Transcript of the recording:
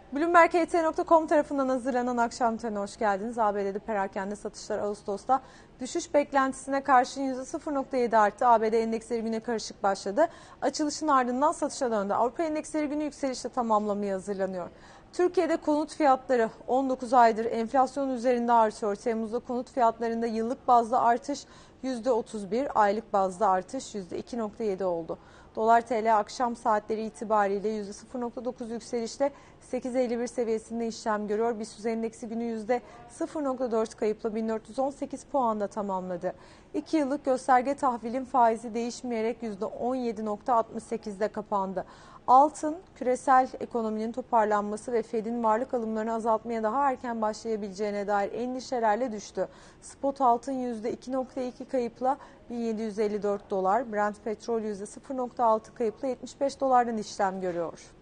Bloomberg.com tarafından hazırlanan akşam bültenine hoş geldiniz. ABD'de perakende satışlar Ağustos'ta düşüş beklentisine karşın %0.7 arttı. ABD endeksleri güne karışık başladı. Açılışın ardından satışa döndü. Avrupa endeksleri günü yükselişle tamamlamaya hazırlanıyor. Türkiye'de konut fiyatları 19 aydır enflasyon üzerinde artıyor. Temmuz'da konut fiyatlarında yıllık bazda artış %31, aylık bazda artış %2.7 oldu. Dolar TL akşam saatleri itibariyle %0.9 yükselişle 8.51 seviyesinde işlem görüyor. BIST endeksi günü %0.4 kayıpla 1418 puanda tamamladı. 2 yıllık gösterge tahvilin faizi değişmeyerek %17.68'de kapandı. Altın, küresel ekonominin toparlanması ve Fed'in varlık alımlarını azaltmaya daha erken başlayabileceğine dair endişelerle düştü. Spot altın %2.2 kayıpla 1754 dolar, Brent petrol %0.6 kayıpla 75 dolardan işlem görüyor.